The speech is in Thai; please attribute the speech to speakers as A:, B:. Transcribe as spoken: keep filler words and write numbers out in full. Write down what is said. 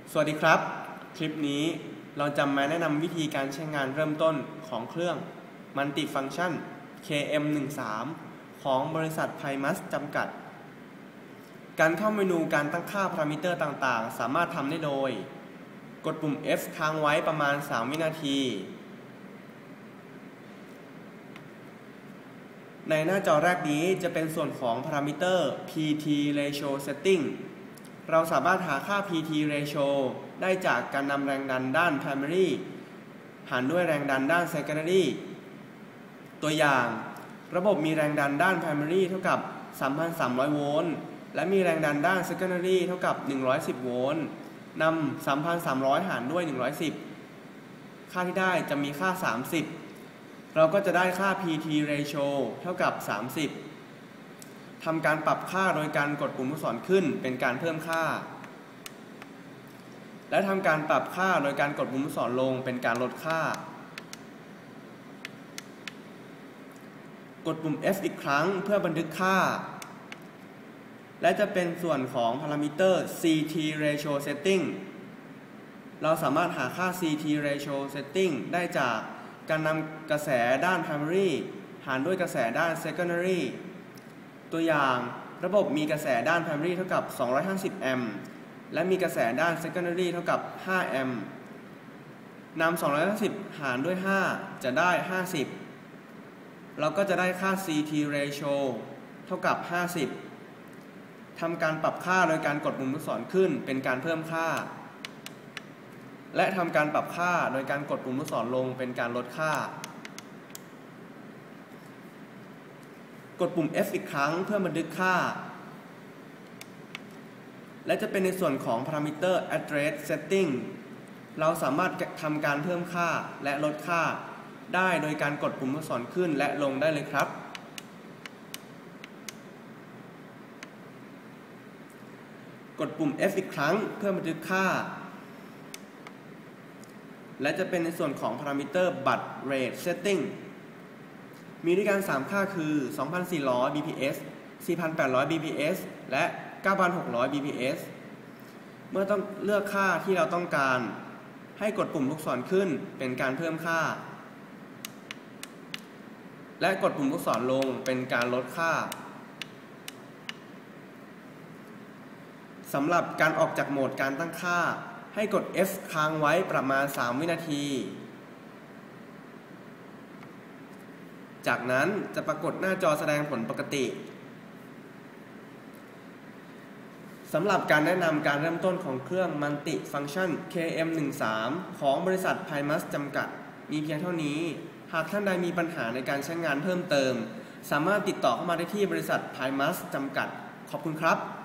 A: สวัสดีครับคลิปนี้เราจะมาแนะนำวิธีการใช้งานเริ่มต้นของเครื่อง Multifunction เค เอ็ม หนึ่งสาม ของบริษัท Primus จำกัดการเข้าเมนูการตั้งค่าพารามิเตอร์ต่างๆสามารถทำได้โดยกดปุ่ม F ค้างไว้ประมาณสามวินาทีในหน้าจอแรกนี้จะเป็นส่วนของพารามิเตอร์ พี ที Ratio Setting เราสามารถหาค่า พี ที Ratio ได้จากการนำแรงดันด้าน Primary หารด้วยแรงดันด้าน Secondary ตัวอย่างระบบมีแรงดันด้าน Primary เท่ากับ สามพันสามร้อย โวลต์และมีแรงดันด้าน Secondary เท่ากับ หนึ่งร้อยสิบ โวลต์นำ สามพันสามร้อย หารด้วย หนึ่งร้อยสิบ ค่าที่ได้จะมีค่า สามสิบ เราก็จะได้ค่า พี ที Ratio เท่ากับ สามสิบ ทำการปรับค่าโดยการกดปุ่มลูกศรขึ้นเป็นการเพิ่มค่าและทำการปรับค่าโดยการกดปุ่มลูกศรลงเป็นการลดค่ากดปุ่ม F อีกครั้งเพื่อบันทึกค่าและจะเป็นส่วนของพารามิเตอร์ ซี ที Ratio Setting เราสามารถหาค่า ซี ที Ratio Setting ได้จากการนำกระแสด้าน Primary หารด้วยกระแสด้าน Secondary ตัวอย่างระบบมีกระแสด้าน Primary เท่ากับ สองร้อยห้าสิบ แอมป์และมีกระแสด้าน Secondary เท่ากับ ห้า แอมป์นำ สองร้อยห้าสิบ หารด้วย ห้า จะได้ ห้าสิบ เราก็จะได้ค่า ซี ที Ratio เท่ากับ ห้าสิบ ทำการปรับค่าโดยการกดปุ่มลูกศรขึ้นเป็นการเพิ่มค่าและทำการปรับค่าโดยการกดปุ่มลูกศรลงเป็นการลดค่ากดปุ่ม F อีกครั้งเพื่อบันทึกค่าและจะเป็นในส่วนของพารามิเตอร์ Address Setting เราสามารถทำการเพิ่มค่าและลดค่าได้โดยการกดปุ่มลูกศรขึ้นและลงได้เลยครับกดปุ่ม F อีกครั้งเพื่อบันทึกค่าและจะเป็นในส่วนของพารามิเตอร์ Baud Rate Setting มีด้วยกันสามค่าคือ สองพันสี่ร้อย บี พี เอส สี่พันแปดร้อย บี พี เอส และ เก้าพันหกร้อย บี พี เอส เมื่อต้องเลือกค่าที่เราต้องการให้กดปุ่มลูกศรขึ้นเป็นการเพิ่มค่าและกดปุ่มลูกศรลงเป็นการลดค่าสำหรับการออกจากโหมดการตั้งค่าให้กด F ค้างไว้ประมาณสามวินาทีจากนั้นจะปรากฏหน้าจอแสดงผลปกติสำหรับการแนะนำการเริ่มต้นของเครื่อง Multifunction เค เอ็ม หนึ่งสาม ของบริษัท Primus จำกัดมีเพียงเท่านี้หากท่านใดมีปัญหาในการใช้งานเพิ่มเติมสามารถติดต่อเข้ามาได้ที่บริษัท Primus จำกัดขอบคุณครับ